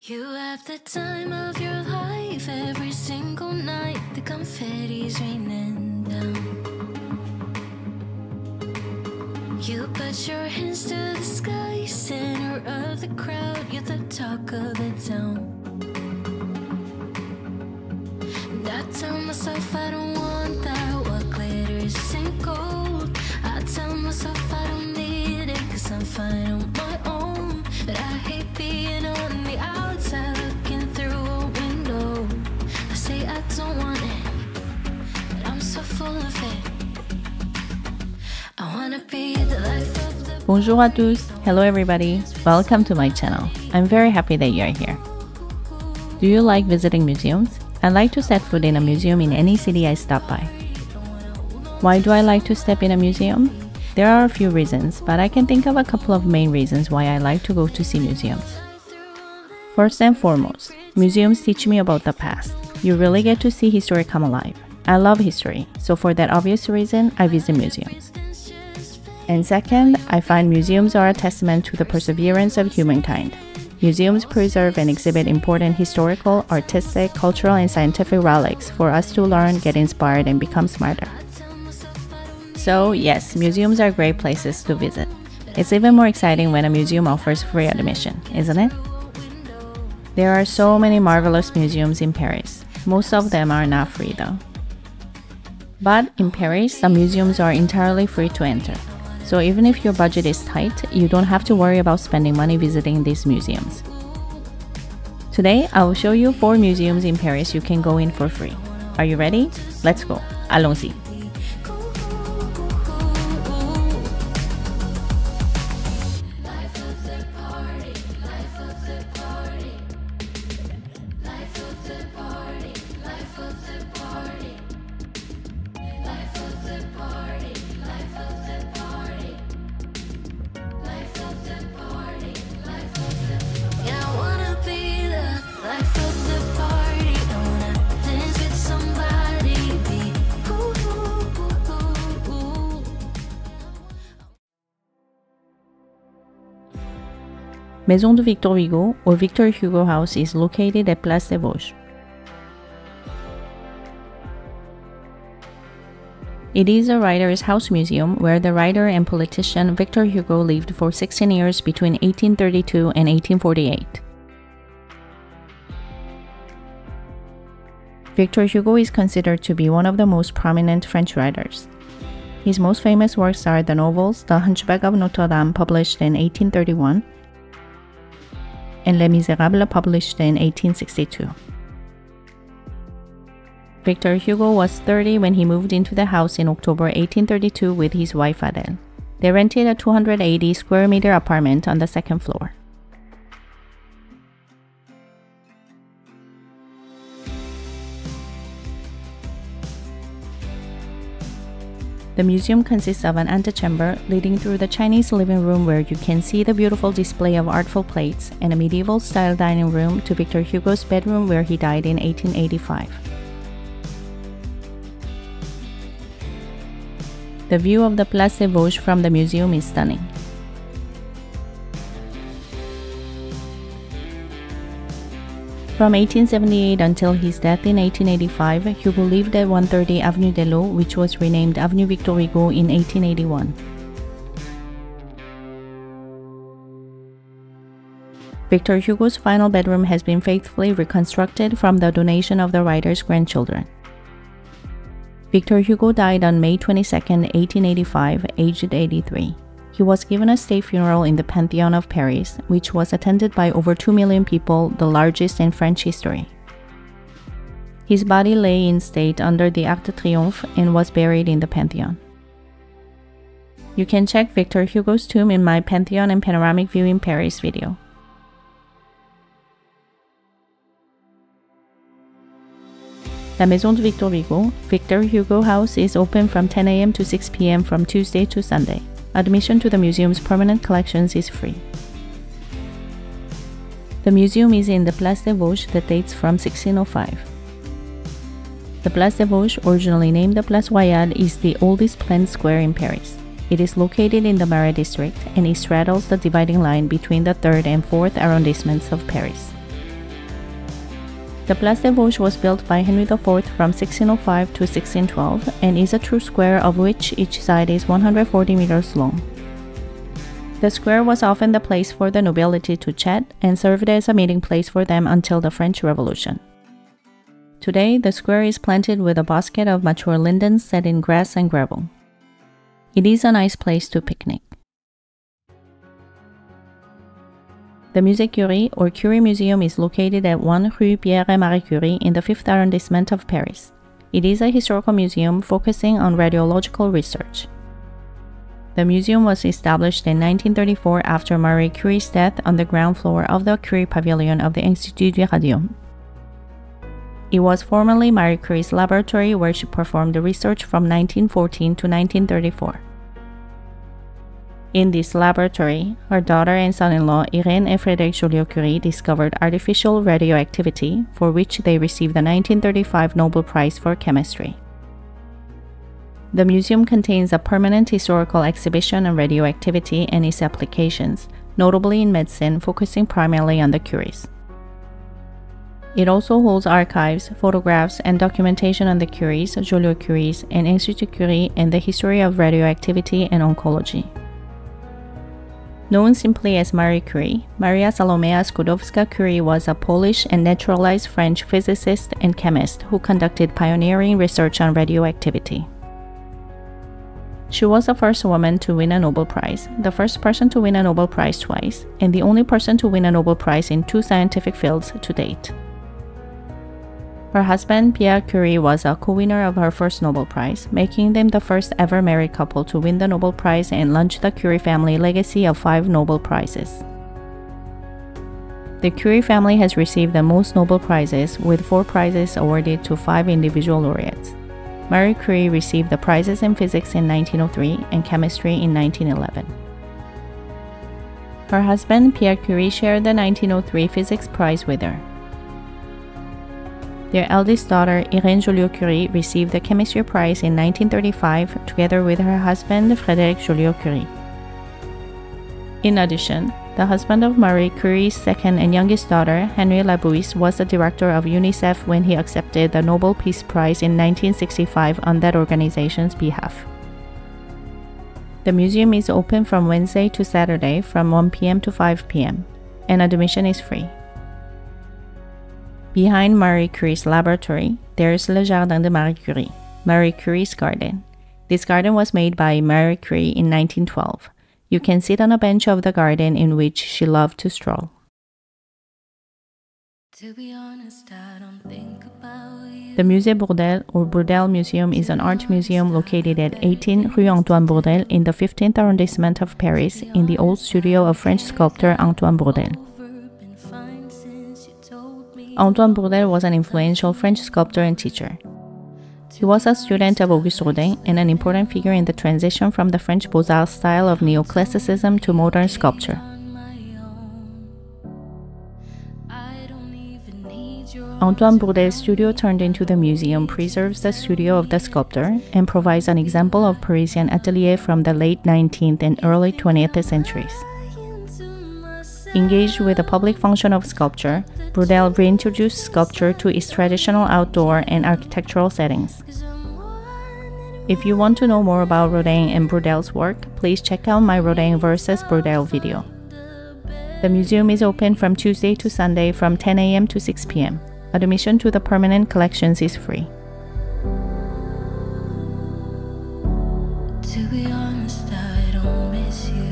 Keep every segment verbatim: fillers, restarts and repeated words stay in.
You have the time of your life every single night. The confetti's raining down. You put your hands to the sky, center of the crowd. You're the talk of the town. And I tell myself I don't want that. What glitters isn't gold. I tell myself I don't need it, cause I'm fine on my own. But I hate being on the outside looking through a window. I say I don't want it, but I'm so full of it. I wanna be the life of the... Bonjour à tous. Hello everybody. Welcome to my channel. I'm very happy that you are here. Do you like visiting museums? I like to set foot in a museum in any city I stop by. Why do I like to step in a museum? There are a few reasons, but I can think of a couple of main reasons why I like to go to see museums. First and foremost, museums teach me about the past. You really get to see history come alive. I love history, so for that obvious reason, I visit museums. And second, I find museums are a testament to the perseverance of humankind. Museums preserve and exhibit important historical, artistic, cultural, and scientific relics for us to learn, get inspired, and become smarter. So yes, museums are great places to visit. It's even more exciting when a museum offers free admission, isn't it? There are so many marvelous museums in Paris. Most of them are not free though. But in Paris, some museums are entirely free to enter. So even if your budget is tight, you don't have to worry about spending money visiting these museums. Today, I will show you four museums in Paris you can go in for free. Are you ready? Let's go. Allons-y. Maison de Victor Hugo or Victor Hugo House is located at Place des Vosges. It is a writer's house museum where the writer and politician Victor Hugo lived for sixteen years between eighteen thirty-two and eighteen forty-eight. Victor Hugo is considered to be one of the most prominent French writers. His most famous works are the novels The Hunchback of Notre Dame, published in eighteen thirty-one, and Les Misérables, published in eighteen sixty-two. Victor Hugo was thirty when he moved into the house in October eighteen thirty-two with his wife Adèle. They rented a two hundred eighty square meter apartment on the second floor. The museum consists of an antechamber leading through the Chinese living room where you can see the beautiful display of artful plates, and a medieval-style dining room to Victor Hugo's bedroom where he died in eighteen eighty-five. The view of the Place des Vosges from the museum is stunning. From eighteen seventy-eight until his death in eighteen eighty-five, Hugo lived at one thirty Avenue Delot, which was renamed Avenue Victor Hugo in eighteen eighty-one. Victor Hugo's final bedroom has been faithfully reconstructed from the donation of the writer's grandchildren. Victor Hugo died on May twenty-second, eighteen eighty-five, aged eighty-three. He was given a state funeral in the Pantheon of Paris, which was attended by over two million people, the largest in French history. His body lay in state under the Arc de Triomphe and was buried in the Pantheon. You can check Victor Hugo's tomb in my Pantheon and Panoramic View in Paris video. La Maison de Victor Hugo, Victor Hugo House, is open from ten A M to six P M from Tuesday to Sunday. Admission to the museum's permanent collections is free. The museum is in the Place des Vosges that dates from sixteen oh five. The Place des Vosges, originally named the Place Royale, is the oldest planned square in Paris. It is located in the Marais district and it straddles the dividing line between the third and fourth arrondissements of Paris. The Place des Vosges was built by Henry the Fourth from sixteen oh five to sixteen twelve and is a true square of which each side is one hundred forty meters long. The square was often the place for the nobility to chat and served as a meeting place for them until the French Revolution. Today, the square is planted with a bosquet of mature lindens set in grass and gravel. It is a nice place to picnic. The Musée Curie or Curie Museum is located at one Rue Pierre et Marie Curie in the fifth arrondissement of Paris. It is a historical museum focusing on radiological research. The museum was established in nineteen thirty-four after Marie Curie's death on the ground floor of the Curie Pavilion of the Institut du Radium. It was formerly Marie Curie's laboratory where she performed the research from nineteen fourteen to nineteen thirty-four. In this laboratory, her daughter and son-in-law Irène and Frédéric Joliot-Curie discovered artificial radioactivity, for which they received the nineteen thirty-five Nobel Prize for Chemistry. The museum contains a permanent historical exhibition on radioactivity and its applications, notably in medicine, focusing primarily on the Curies. It also holds archives, photographs, and documentation on the Curies, Joliot-Curies, and Institut Curie and the history of radioactivity and oncology. Known simply as Marie Curie, Maria Salomea Skłodowska-Curie was a Polish and naturalized French physicist and chemist who conducted pioneering research on radioactivity. She was the first woman to win a Nobel Prize, the first person to win a Nobel Prize twice, and the only person to win a Nobel Prize in two scientific fields to date. Her husband, Pierre Curie, was a co-winner of her first Nobel Prize, making them the first ever married couple to win the Nobel Prize and launch the Curie family legacy of five Nobel Prizes. The Curie family has received the most Nobel Prizes, with four prizes awarded to five individual laureates. Marie Curie received the prizes in physics in nineteen oh three and chemistry in nineteen eleven. Her husband, Pierre Curie, shared the nineteen oh three physics prize with her. Their eldest daughter, Irène Joliot-Curie, received the chemistry prize in nineteen thirty-five together with her husband, Frédéric Joliot-Curie. In addition, the husband of Marie Curie's second and youngest daughter, Henri Labouisse, was the director of UNICEF when he accepted the Nobel Peace Prize in nineteen sixty-five on that organization's behalf. The museum is open from Wednesday to Saturday from one p m to five p m, and admission is free. Behind Marie Curie's laboratory, there is Le Jardin de Marie Curie, Marie Curie's garden. This garden was made by Marie Curie in nineteen twelve. You can sit on a bench of the garden in which she loved to stroll. To be honest, I don't think about you. The Musée Bourdelle or Bourdelle Museum is an art museum located at eighteen Rue Antoine Bourdelle in the fifteenth arrondissement of Paris, in the old studio of French sculptor Antoine Bourdelle. Antoine Bourdelle was an influential French sculptor and teacher. He was a student of Auguste Rodin and an important figure in the transition from the French Beaux-Arts style of neoclassicism to modern sculpture. Antoine Bourdelle's studio, turned into the museum, preserves the studio of the sculptor and provides an example of Parisian atelier from the late nineteenth and early twentieth centuries. Engaged with the public function of sculpture, Bourdelle reintroduced sculpture to its traditional outdoor and architectural settings. If you want to know more about Rodin and Bourdelle's work, please check out my Rodin versus Bourdelle video. The museum is open from Tuesday to Sunday from ten a m to six p m Admission to the permanent collections is free. To be honest, I don't miss you.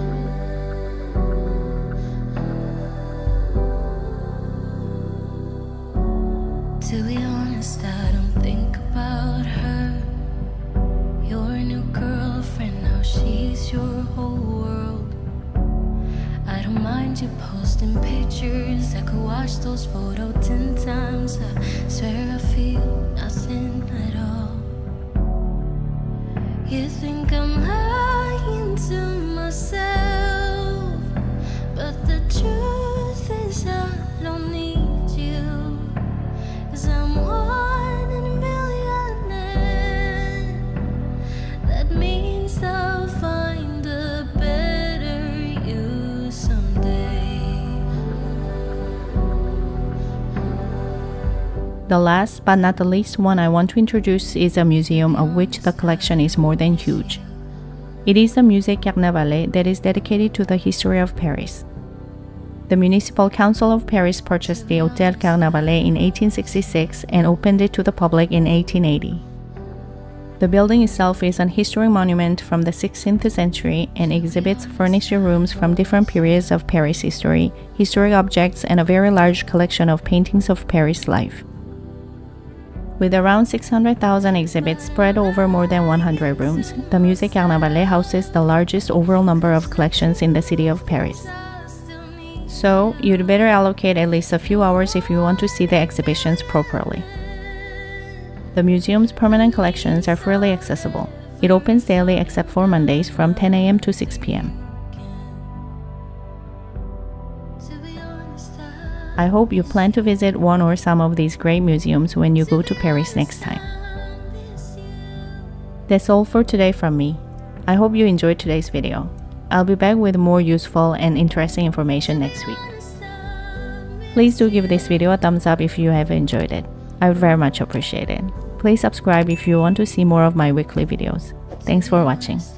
To be honest, I don't think about her. Your new girlfriend, now she's your whole world. I don't mind you posting pictures. I could watch those photos ten times. I swear I feel nothing at all. You think I'm lying to myself, but the truth is I don't need you. 'Cause I'm one in a million, and that means I'll find a better you someday. The last but not the least one I want to introduce is a museum of which the collection is more than huge. It is the Musée Carnavalet that is dedicated to the history of Paris. The Municipal Council of Paris purchased the Hôtel Carnavalet in eighteen sixty-six and opened it to the public in eighteen eighty. The building itself is an historic monument from the sixteenth century and exhibits furniture rooms from different periods of Paris history, historic objects, and a very large collection of paintings of Paris life. With around six hundred thousand exhibits spread over more than one hundred rooms, the Musée Carnavalet houses the largest overall number of collections in the city of Paris. So, you'd better allocate at least a few hours if you want to see the exhibitions properly. The museum's permanent collections are freely accessible. It opens daily except for Mondays from ten A M to six P M I hope you plan to visit one or some of these great museums when you go to Paris next time. That's all for today from me. I hope you enjoyed today's video. I'll be back with more useful and interesting information next week. Please do give this video a thumbs up if you have enjoyed it. I would very much appreciate it. Please subscribe if you want to see more of my weekly videos. Thanks for watching.